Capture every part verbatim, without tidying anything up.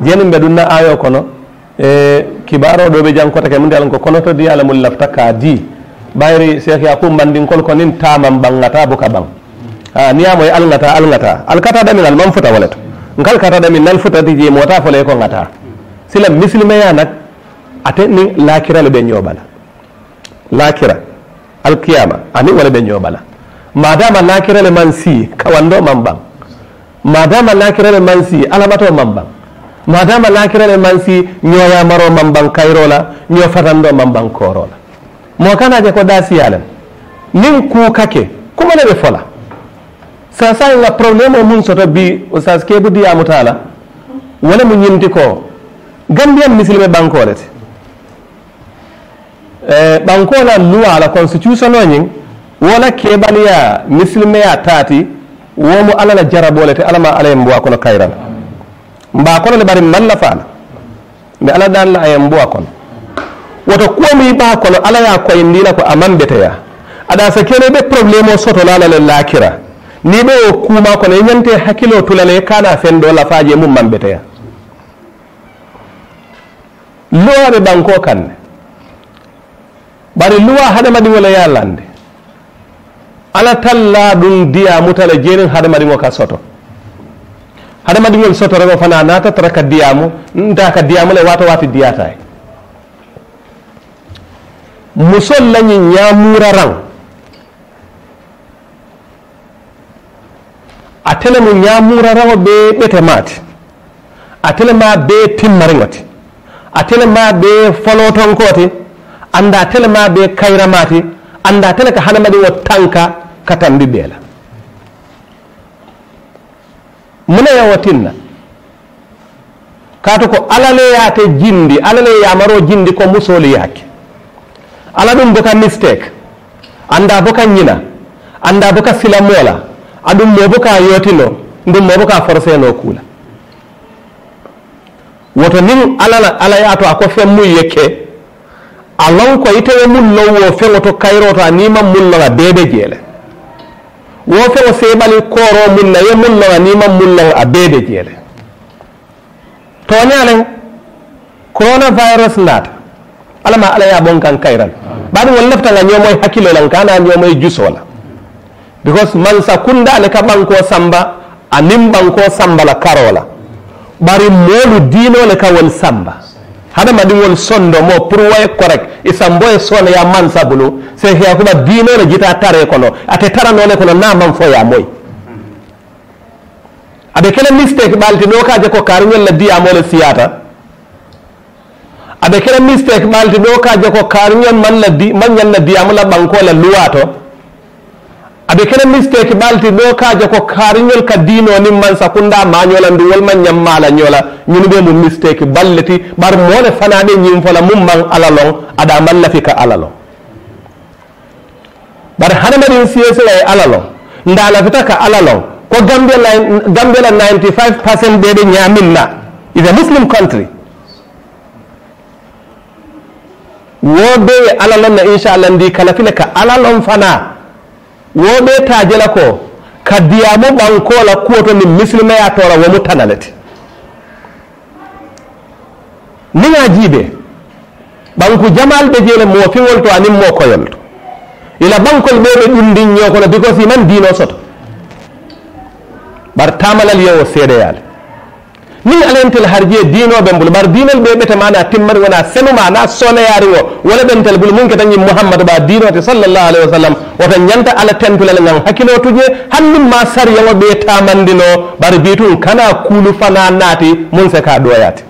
jenin be dunna ayo kono e kibaro do be jankota ke mun dal ko kono to di ala mul lafta ka di bayri cheikh yakum bandin kol ko nin tamam bangata buka bang ha niyamo al ngata al ngata al kata damin al man futa walato ngal kata damin nal futa di je mota fole ko ngata sila muslima ya nak ate ni lakira le be nyobala lakira al qiyama ani wala be nyobala madama lakira le man si kawando mambang madama lakira le man si alamato mambang madama lakira le man si nyoya maro mambang kayrola nyo fatando mambang korola mo kana je ko dasi yalan nin ku kake kuma ne be fola sa sa nga problème mun soto bi ustaz ke budi amutala wala mu nyinti ko gambian muslime bankolete eh bankola loi la constitution o nyin wala ke baliya muslime ya tati womo ala la jarabolete alama ala mbo kono kayran mba kono le bari man la fala be ala dal la ayam bo kono woto ko mi ba kono ala ya ko indila ko amambete ya ada sa kene be problème o soto la la lakira ni be o kuma kono nyante hakilo tulale kana fendo la faje mum mambete ya luwa be banko kan bari luwa hada madi wala yallande ala talla dum diya mutala jenin hada madi ngo ka soto hada madi ngol soto rego fana nata traka diyamu nda ka diyamu le wato wati diyata musol lañi ñamura rang atele mu ñamura rango be bete mati atele ma be timmaringoti atele ma be foloton koti anda atele ma be kayra mati anda atele ka hanamadi wo tanka katambi bela mune ya watinna kato ko alale yate jindi alale yamaro jindi ko musoli yake ala dum boka mistake anda boka nyina anda boka silamola adum mo boka yotino ndum mo boka forcé no kula woto nin alala ala yato ako femmu yeke alon ko ite mun lowo fe woto kayroto ni mam mun la bebe jele wo fe o sebali koro mun na ye mun la ni mam mun la a bebe jele to nyalen coronavirus nata alama ala ya bon kan kayral badu wal lafta nga nyomoy hakilo lan kana nyomoy jusola because man sakunda le ka banko samba anim banko samba la karola bari molu dino le ka wal samba hada madi wol sondo mo pour way correct isambo e sona ya man sabulu se hiya ko dino le jita tare kono ate tarano le kono na man fo ya moy abe kele mistake balti no ka je ko karnyel la diya mo le siyata abe kele mistake balti do ka je ko karnyon man la di man yan la diyamu la banko la luwato abe kele mistake balti do ka je ko karnyon ka dino ni man sakunda ma nyola ndu wol man nyam mala nyola nyunu be mu mistake balleti bar mo le fanade nyim fola mum man alalong ada man la fika alalong bar hanama din siyese la alalong ndala fitaka alalong ko gambia la gambia la ninety-five percent be de nyaminna is a muslim country wobe alalon na inshallah ndi kala file ka alalon fana wobe tajela ko kadiyamu banko la kuoto ni muslima ya tora wa mutanalati ninga jibe banku jamal be jele mo fi wolto anim mo ko yolto ila bankol be be dundi nyoko la because man dino soto bar tamalal yo sede yal ni alentel harje dino be mbul bar dinal be bete mana timmar wana senuma na sone yari wo wala bentel bul mun ketani muhammad ba dino te sallallahu alaihi wasallam wata nyanta ala tentulal ngan hakilo tuje hannum ma sar yawo be tamandino bar bitun kana kulu fana nati mun se ka doyati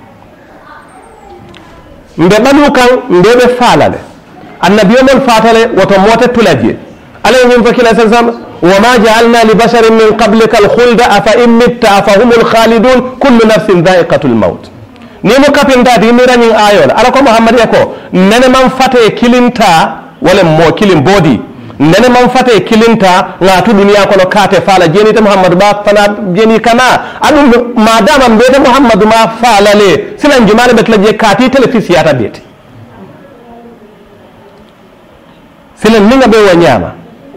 mbe banu kan mbe be falale annabiyo mol fatale woto mota tulaje alay nyum fakila sallallahu وما جعلنا لبشر من قبلك الخلد أفإن مت فهم الخالدون كل نفس ذائقة الموت نيمو كابين دادي ميراني آيول أراكو محمد يكو نene man fate kilinta wala mo kilin body nene man fate kilinta ngatu duniya kono kate fala jeni te muhammad ba fana jeni kana adum madama mbete muhammad ma fala le silan jumale betla je kati telefisiyata beti silan ninga be wanyama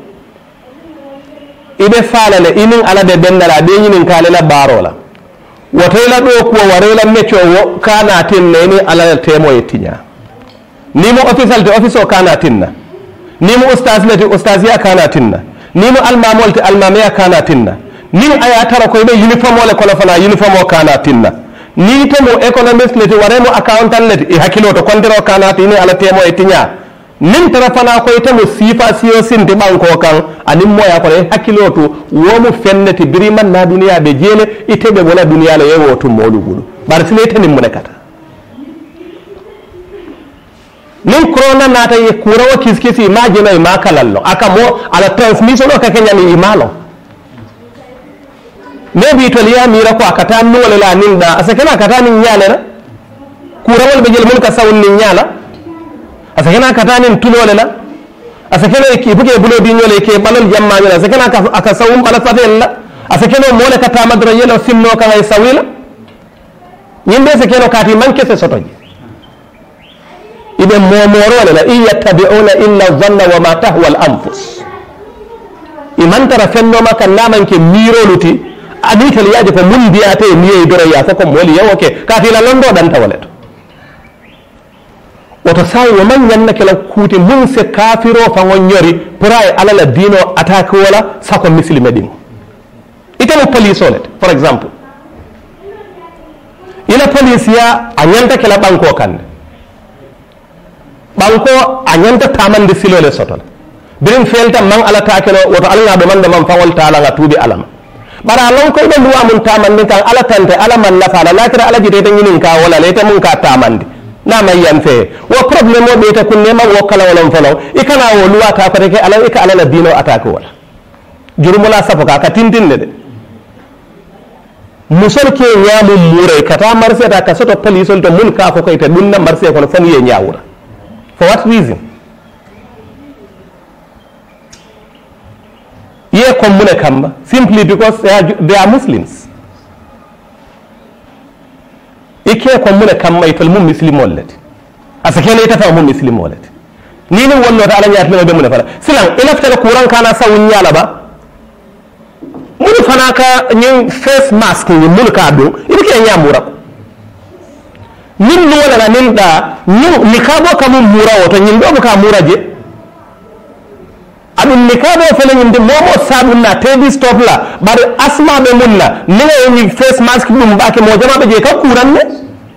ibe falale inin ala be bendala be nyinin kale la barola wotela ɗo kuwa warela mecco wo kana tinna ni alala temo e tiña ni mo official te office o kana tinna ni mo ustaz leti ustaziya kana tinna ni mo almamol te almamiya kana tinna ni aya tara ko be uniform ole kono fana uniform o kana tinna ni to mo economist leti waremo accountant leti e hakilo to kontero kana tinni ala temo e tiña nin tara fana ko ite mo sifa siyo sinte banko kan anin moya ko e hakilo to womo fenneti biriman na duniya be jele ite be wala duniya la yewo to molugudo bar silete nin munekata nin corona nata ye kurawo kiskisi ma jena e makalallo aka mo ala transmission o ka kenyani imalo maybe to liya mira ko akata no wala la nin da asakana akata nin nyala na kurawol be jel mun ka sawun nin nyala asakana akata nin tulole la asakana ki buge bulo di nyole ke balal jamma nyala asakana aka sawum bala fatel la asakana mole ka tamadra yelo simno ka ay sawila nyimbe sakeno kati manke se sotoji ibe momoro la in yattabi'una illa dhanna wa ma tahwa al anfus iman tara fenno maka naman ke miro luti adi kali yaje ko mun biyate niye dore ya ko moli yawoke kati la londo dan tawalet woto sai wo man yanna kala kuti mun se kafiro fa ngonyori puray ala la dino attaque wala sako muslime dim itamo police olet for example ila police ya anyanta kala banko kan banko anyanta tamande silole sotol birin felta man ala takelo woto alanga do man do man fawol taala nga tubi alama bara lon ko be luwa mun tamande kan ala tante ala man la fala lakira ala jite tan yinin ka wala leta mun ka tamande na may yan fe wo problème o be ta kunne ma wo kala wala falaw ikana wo luwa ta ko reke ala ika ala la dino attaque wala jurumula safoka ka tintinde de musol ke nyamu mure kata marse ta ka soto police to mun ka ko kayta dunna marse ko fan ye nyaawura for what reason ye commune kamba simply because they are, they are Muslims ike commune kamba ifal mum muslim wallet asakene ita fa mum muslim wallet ni ni wallo ta ala nyaat be mun fala silan ilafta la kuran kana sawun yala ba mun fana ka nyi face mask ni mun ka do ibike nyamura nin no wala nin da ni Niqaab ka mun mura wato nyin do ka mura je adun Niqaab fele nyinde momo sabunna tedi stop la bar asma be munna ni ni face mask dum baake mo jama be je ka kuran ne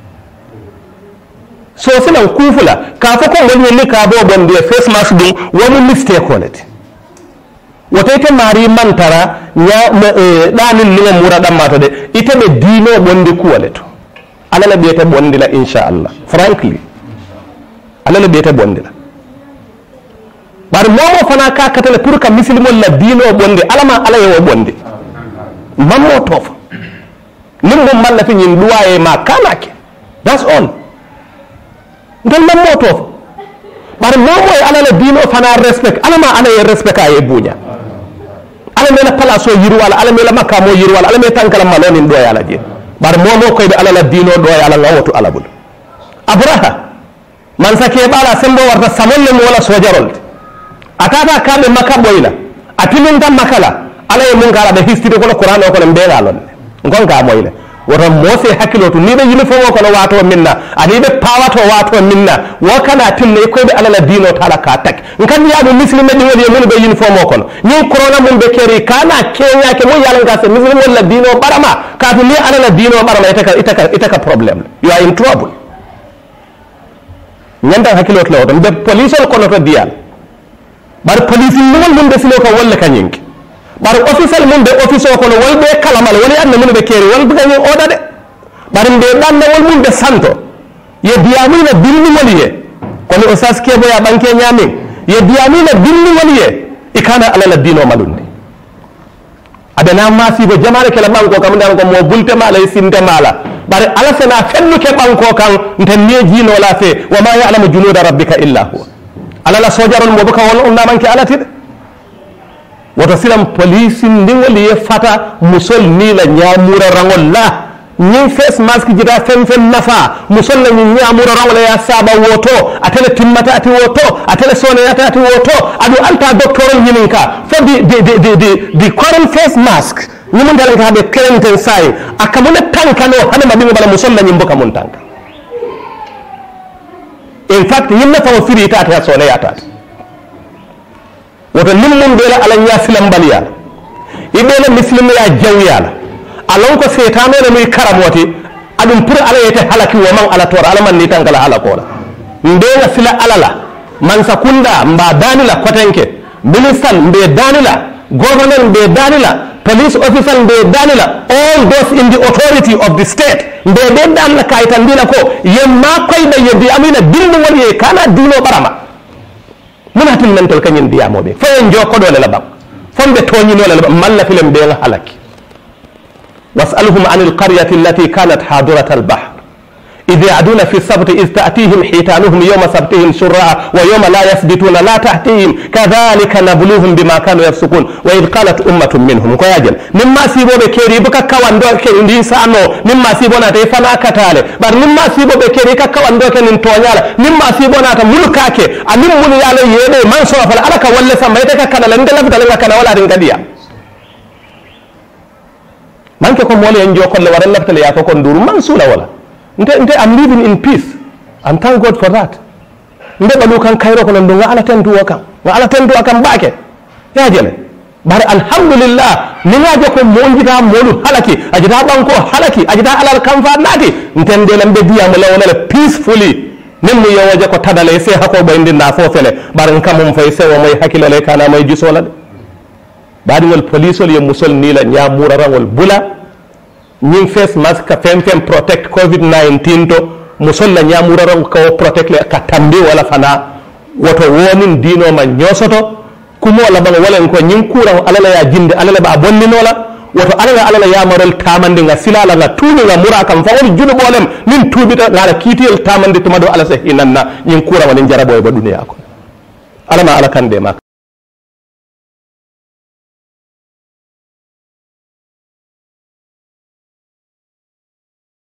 so sinan kufula ka fa ko woni Niqaab bonde face mask dum woni mistake wallet woto ite mari mantara nya danin ni mura dan mata de ite be dino bonde ku wallet ala la biyete bonde la inshallah frankly ala la biyete bonde la bar momo fana ka katale pour ka muslimol la dino bonde alama ala yo bonde mammo tof nim mo man la fi nyin duwaye ma kanake that's all ndol mammo tof bar momo e ala la dino fana respect alama ala yo respect ay buña ala mena place o yirwala ala mena makka mo yirwala ala mena tankala malonin do yala je bar momo koy be ala la dino do yala ngawatu alabul abraha man sake bala sembo warta samolle mo wala sojarol atata kabe maka boyla atinin tam makala ala e mun kala be history ko Qur'an ko be galon ngon ka moyle woto mose hakilo to ni be uniform ko no wato minna ani be pawato wato minna wo kana tinne ko be ala la dino tala ka tak nkan ya do muslime di woni mun be uniform ko ni corona mun be keri kana kenya ke mo yalla ga se muslime la dino barama ka to ni ala la dino barama itaka itaka itaka problem you are in trouble nyanda hakilo to woto be police ko no to dial bar police mun mun be silo ko walla kanyinki bar official mun be officer ko no wol be kalamal woni anna mun be keri wol buga ñu oda de bar mbe dan wol mun be santo ye diamina bilni woliye ko ni osas ke boya banke nyami ye diamina bilni woliye ikana ala la dino malundi adana masi bo jamaare kala banko kam dan ko mo bulte mala sinde mala bar ala sana fennu ke banko kan nten neji no la fe wa ma ya'lamu junuda rabbika illa huwa ala la sojarol mo buka wol unda manke alati woto silam police ndingoli ye fata musol ni la nyamura rangol la nyi face mask jita fen fen nafa musol la nyamura rangol ya saba woto atele timmata ati woto atele sone ati ati woto adu alta doctor nyininka for the the the the, the current face mask ni mun dalan ka be krenten sai akamuna tanka no hana mabinga bala musalla nyimbo kamun tanka in fact yimna fa firi ta ta so ya ta woto nim mun bela ala nya filam baliya ibela muslim ya jawyala alon ko setano ne muy karamoti adum pour ala yete halaki wo man ala tor ala man ni tankala ala kola ndena fila alala man sakunda mba danila kotenke minister mbe danila governor mbe danila police officer mbe danila all those in the authority of the state mbe be danla kaytan dina ko yemma koyda yedi amina dindu wali kana dino barama munatin mental kanyen diamobe fayen joko dole la bam fonde toñi no la malla filam be halaki واسألهم عن القرية التي كانت حاضرة البحر إذ يعدون في السبت إذ تأتيهم حيتانهم يوم سبتهم شرعا ويوم لا يثبتون لا تأتيهم كذلك نبلوهم بما كانوا يفسقون وإذ قالت أمة منهم كواجل مما سيبوا بكيري بكا كوان دو كيري سانو مما سيبوا ناتي فنا كتالي بار مما سيبوا بكيري كا كوان دو كيري نتوانيالا مما سيبوا ناتا ملكاكي أمم من يالي يدي من صرف الألك ولا سميتك كان لنجلب دلنك كان ولا رنجديا manke ko mole en jokolle wara laftale ya ko kon duru mansula wala nte nte I'm living in peace and thank God for that nde balu kan kayro ko non do ala tentu wakam wa ala tentu wakam baake ya jele bar alhamdulillah ni ngaje ko monjita molu halaki ajita banko halaki ajita alal kamfa nati ntende lambe diya mo lawala peacefully nemu yawaje ko tadale se hako bayndi na fo fele bar kamum fay sewo moy hakilale kana moy jisola baadiŋol policeol ye musol nii la ñaamuraraŋol bula ñiŋ face mask fem fem protect covid nineteen to musol la ñaamuraraŋo ka wo protect le ka tambi wala fana woto wonin diino ma ñoosoto kumo labaŋ walen ko ñiŋ kuuraŋo ala la ye jinde ala la ba bonnino la woto ala la ala la yamarol tamandi ŋa sila la ŋa tuuni ŋa mura kam fa wol junuɓolem niŋ tuubita ŋa la kiitiyol tamandi tuma do ala sa hinanna ñiŋ kuuraŋo niŋ jaraboye ba duniyaa ko ala ma ala kande ma